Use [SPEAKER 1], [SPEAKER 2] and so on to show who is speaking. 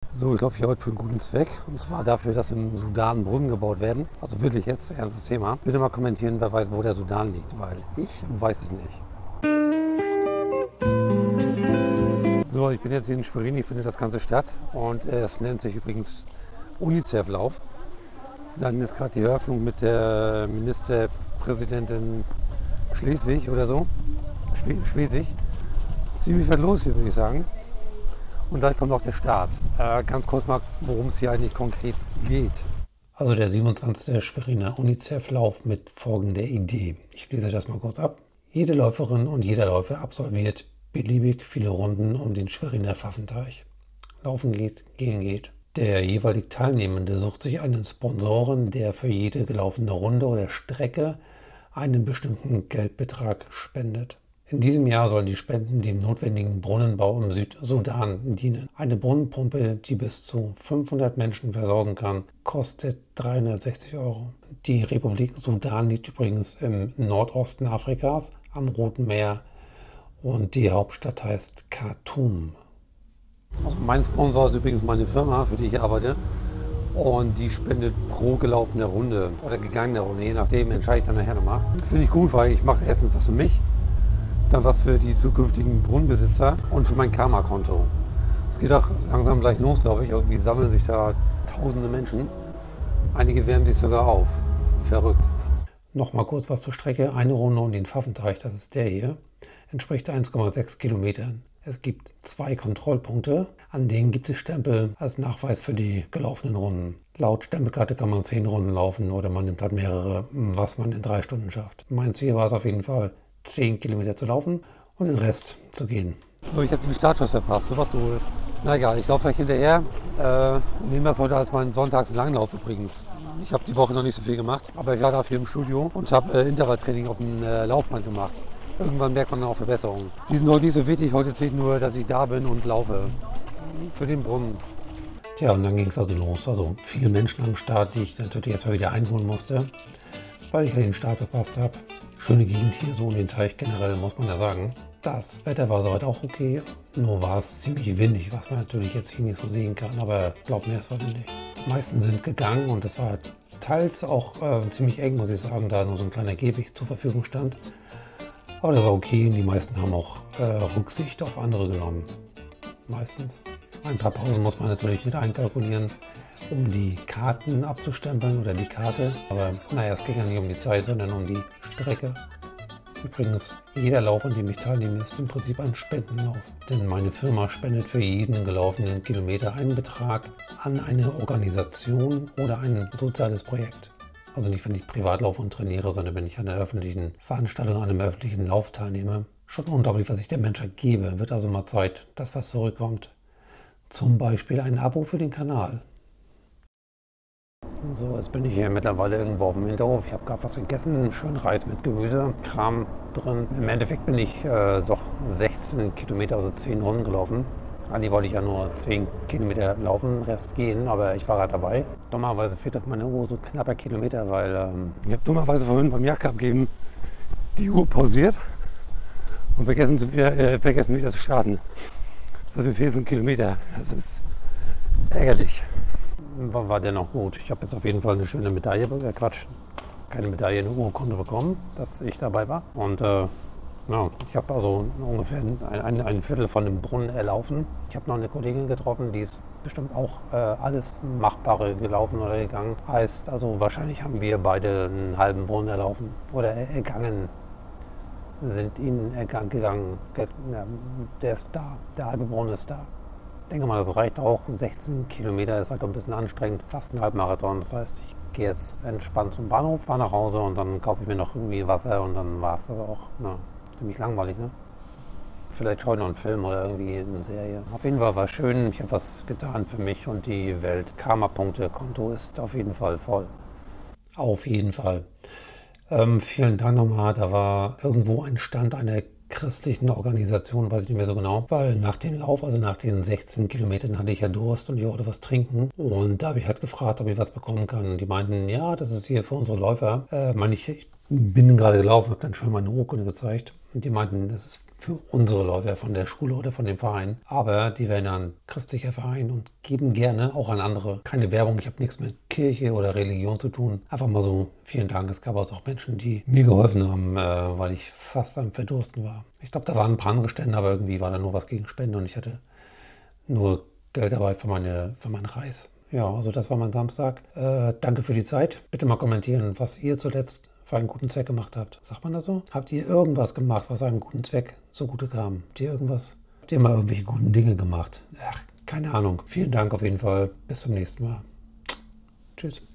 [SPEAKER 1] So, ich laufe hier heute für einen guten Zweck. Und zwar dafür, dass im Sudan Brunnen gebaut werden. Also wirklich jetzt, ernstes Thema. Bitte mal kommentieren, wer weiß, wo der Sudan liegt, weil ich weiß es nicht. So, ich bin jetzt hier in Schwerin, hier findet das Ganze statt. Und es nennt sich übrigens UNICEF-Lauf. Dann ist gerade die Eröffnung mit der Ministerpräsidentin Schleswig oder so. Schleswig. Ziemlich was los hier, würde ich sagen. Und gleich kommt auch der Start. Ganz kurz mal, worum es hier eigentlich konkret geht. Also der 27. Schweriner UNICEF-Lauf mit folgender Idee. Ich lese das mal kurz ab. Jede Läuferin und jeder Läufer absolviert beliebig viele Runden um den Schweriner Pfaffenteich. Laufen geht, gehen geht. Der jeweilig Teilnehmende sucht sich einen Sponsoren, der für jede gelaufene Runde oder Strecke einen bestimmten Geldbetrag spendet. In diesem Jahr sollen die Spenden dem notwendigen Brunnenbau im Südsudan dienen. Eine Brunnenpumpe, die bis zu 500 Menschen versorgen kann, kostet 360 €. Die Republik Sudan liegt übrigens im Nordosten Afrikas am Roten Meer und die Hauptstadt heißt Khartoum. Also mein Sponsor ist übrigens meine Firma, für die ich arbeite. Und die spendet pro gelaufene Runde oder gegangene Runde, je nachdem entscheide ich dann nachher nochmal. Finde ich gut, weil ich mache erstens was für mich, dann was für die zukünftigen Brunnenbesitzer und für mein Karma-Konto. Es geht auch langsam gleich los, glaube ich. Irgendwie sammeln sich da tausende Menschen. Einige wärmen sich sogar auf. Verrückt. Nochmal kurz was zur Strecke. Eine Runde um den Pfaffenteich, das ist der hier, entspricht 1,6 Kilometern. Es gibt 2 Kontrollpunkte, an denen gibt es Stempel als Nachweis für die gelaufenen Runden. Laut Stempelkarte kann man 10 Runden laufen oder man nimmt halt mehrere, was man in 3 Stunden schafft. Mein Ziel war es auf jeden Fall, 10 Kilometer zu laufen und den Rest zu gehen. So, ich habe den Startschuss verpasst, so was doof ist. Na egal, ich laufe gleich hinterher. Nehme das heute als meinen Sonntagslanglauf übrigens. Ich habe die Woche noch nicht so viel gemacht, aber ich war dafür im Studio und habe Intervalltraining auf dem Laufband gemacht. Irgendwann merkt man dann auch Verbesserungen. Die sind heute nicht so wichtig, heute zählt nur, dass ich da bin und laufe. Für den Brunnen. Tja, und dann ging es also los. Also viele Menschen am Start, die ich natürlich erstmal wieder einholen musste, weil ich ja den Start verpasst habe. Schöne Gegend hier so um den Teich generell, muss man ja sagen. Das Wetter war soweit auch okay, nur war es ziemlich windig, was man natürlich jetzt hier nicht so sehen kann, aber glaub mir, es war windig. Die meisten sind gegangen und es war teils auch ziemlich eng, muss ich sagen, da nur so ein kleiner Gehweg zur Verfügung stand. Aber das war okay und die meisten haben auch Rücksicht auf andere genommen. Meistens. Ein paar Pausen muss man natürlich mit einkalkulieren, um die Karten abzustempeln oder die Karte. Aber naja, es ging ja nicht um die Zeit, sondern um die Strecke. Übrigens, jeder Lauf, an dem ich teilnehme, ist im Prinzip ein Spendenlauf. Denn meine Firma spendet für jeden gelaufenen Kilometer einen Betrag an eine Organisation oder ein soziales Projekt. Also nicht, wenn ich privat laufe und trainiere, sondern wenn ich an einer öffentlichen Veranstaltung, an einem öffentlichen Lauf teilnehme. Schon unglaublich, was ich der Menschheit gebe. Wird also mal Zeit, dass was zurückkommt. Zum Beispiel ein Abo für den Kanal. So, jetzt bin ich hier mittlerweile irgendwo auf dem Hinterhof. Ich habe gerade was gegessen, schön Reis mit Gemüse, Kram drin. Im Endeffekt bin ich doch 16 Kilometer, also 10 Runden gelaufen. Eigentlich wollte ich ja nur 10 Kilometer laufen, Rest gehen, aber ich war gerade dabei. Dummerweise fehlt auf meiner Uhr so knapper Kilometer, weil ich habe dummerweise vorhin beim Jacke abgeben die Uhr pausiert und vergessen wieder zu starten. Also mir fehlt so ein Kilometer, das ist ärgerlich. War dennoch gut. Ich habe jetzt auf jeden Fall eine schöne Medaille, keine Medaille, eine Urkunde bekommen, dass ich dabei war. Und ja, ich habe also ungefähr ein Viertel von dem Brunnen erlaufen. Ich habe noch eine Kollegin getroffen, die ist bestimmt auch alles Machbare gelaufen oder gegangen. Heißt also, wahrscheinlich haben wir beide einen halben Brunnen erlaufen oder ergangen. Sind ihn gegangen. Ja, der ist da, der halbe Brunnen ist da. Ich denke mal, das reicht auch. 16 Kilometer ist halt ein bisschen anstrengend, fast ein Halbmarathon. Das heißt, ich gehe jetzt entspannt zum Bahnhof, fahre nach Hause und dann kaufe ich mir noch irgendwie Wasser und dann war es das auch. Ja, ziemlich langweilig, ne? Vielleicht schaue ich noch einen Film oder irgendwie eine Serie. Auf jeden Fall war es schön. Ich habe was getan für mich und die Welt. Karma-Punkte-Konto ist auf jeden Fall voll. Auf jeden Fall. Vielen Dank nochmal. Da war irgendwo ein Stand einer christlichen Organisation, weiß ich nicht mehr so genau, weil nach dem Lauf, also nach den 16 Kilometern hatte ich ja Durst und ich wollte was trinken und da habe ich halt gefragt, ob ich was bekommen kann und die meinten, ja, das ist hier für unsere Läufer. Meine ich bin gerade gelaufen, habe dann schön meine Urkunde gezeigt. Und die meinten, das ist für unsere Läufer von der Schule oder von dem Verein. Aber die werden ein christlicher Verein und geben gerne auch an andere. Keine Werbung, ich habe nichts mit Kirche oder Religion zu tun. Einfach mal so, vielen Dank. Es gab auch Menschen, die mir geholfen haben, weil ich fast am Verdursten war. Ich glaube, da waren ein paar andere Stände, aber irgendwie war da nur was gegen Spende und ich hatte nur Geld dabei für meinen Reis. Ja, also das war mein Samstag. Danke für die Zeit. Bitte mal kommentieren, was ihr zuletzt für einen guten Zweck gemacht habt. Sagt man das so? Habt ihr irgendwas gemacht, was einem guten Zweck zugute kam? Habt ihr irgendwas? Habt ihr mal irgendwelche guten Dinge gemacht? Ach, keine Ahnung. Vielen Dank auf jeden Fall. Bis zum nächsten Mal. Tschüss.